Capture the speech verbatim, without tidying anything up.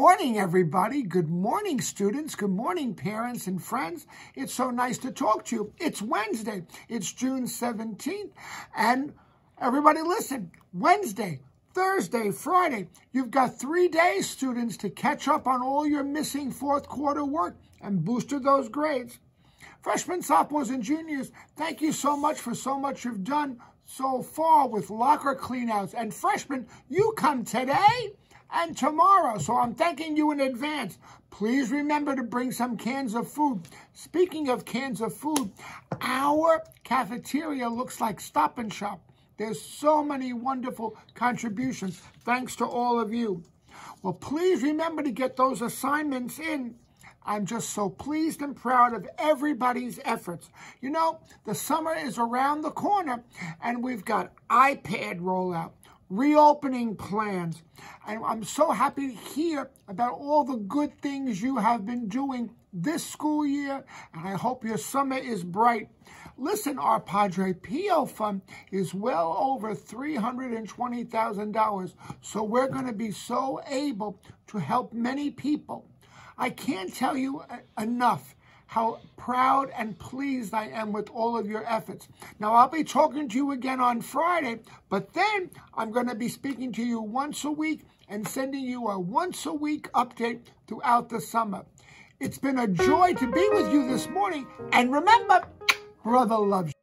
morning, everybody. Good morning, students. Good morning, parents and friends. It's so nice to talk to you. It's Wednesday. It's June seventeenth. And everybody listen, Wednesday, Thursday, Friday, you've got three days, students, to catch up on all your missing fourth quarter work and booster those grades. Freshmen, sophomores, and juniors, thank you so much for so much you've done so far with locker cleanouts. And freshmen, you come today and tomorrow, so I'm thanking you in advance. Please remember to bring some cans of food. Speaking of cans of food, our cafeteria looks like Stop and Shop. There's so many wonderful contributions, thanks to all of you. Well, please remember to get those assignments in. I'm just so pleased and proud of everybody's efforts. You know, the summer is around the corner, and we've got iPad rollout, reopening plans, and I'm so happy to hear about all the good things you have been doing this school year, and I hope your summer is bright. Listen, our Padre Pio Fund is well over three hundred twenty thousand dollars, so we're going to be so able to help many people. I can't tell you enough how proud and pleased I am with all of your efforts. Now, I'll be talking to you again on Friday, but then I'm going to be speaking to you once a week and sending you a once-a-week update throughout the summer. It's been a joy to be with you this morning, and remember, Brother loves you.